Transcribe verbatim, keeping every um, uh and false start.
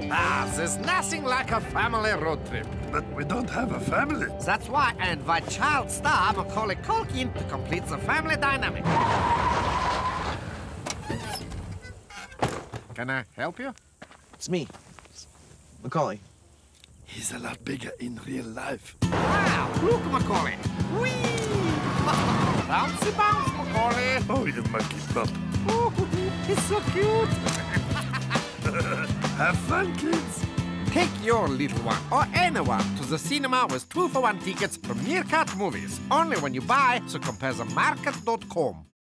Ah, there's nothing like a family road trip. But we don't have a family. That's why I invite child star Macauly Culkin to complete the family dynamic. Can I help you? It's me, Macauly. He's a lot bigger in real life. Wow, look, Macauly. Whee! Bouncy bounce, Macauly. Oh, you monkey pup. Ooh, he's so cute. Have fun, kids. Take your little one or anyone to the cinema with two for one tickets from Meerkat Movies. Only when you buy, so compare the market dot com.